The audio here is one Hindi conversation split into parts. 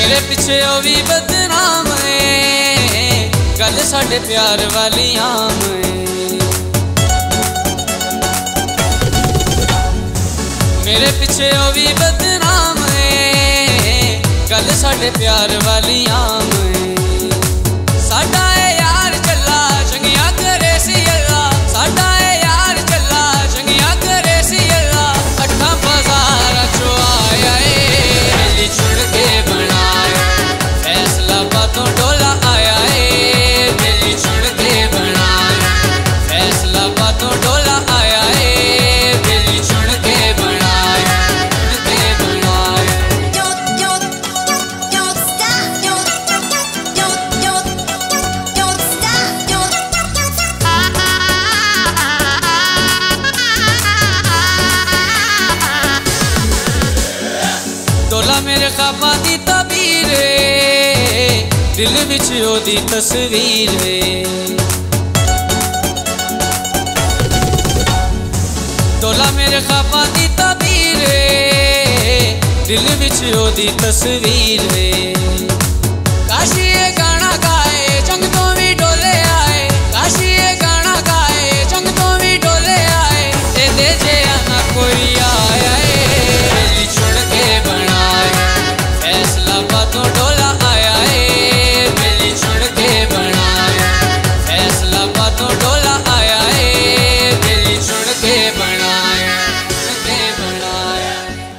मेरे पिछे ओ भी बदनाम है, गल साडे प्यार वाली आम है। मेरे पिछे ओ भी बदनाम है, गल साडे प्यार वाली आम है। साडा है यार चला चंगिया करे सी अल्लाह, साडा है यार चला चंगिया करे सी अल्लाह। अठा बाजार चो आया है, छुड़ के बनाया फैसला बातों डोला आया है। दिल्ली छुड़ के बनाया फैसला बातों डोला आया है। दिल्ली छुड़ के बनाया, छुड़ के बनाया। डोला मेरे ख्वाबां दी तबीर है, दिल विच ओदी तस्वीर है। डोला मेरे ख्वाबां दी तबीर है, दिल विच ओदी तस्वीर है। काशी ये गाना गाए जंग तो भी डोले आए, काशी ये गाना गाए जंग तो भी डोले आए। दे जे आना कोई आया है, दिल्ली छोड़ के बनाया फैसला बातों डोला आया है। दिल्ली छोड़ के बनाया फैसला बातों डोला आया है। दिल्ली छोड़ के बनाया, छोड़ के बनाया।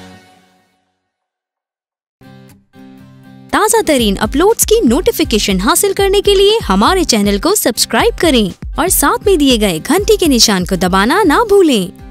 ताज़ा तरीन अपलोड्स की नोटिफिकेशन हासिल करने के लिए हमारे चैनल को सब्सक्राइब करें और साथ में दिए गए घंटी के निशान को दबाना ना भूलें।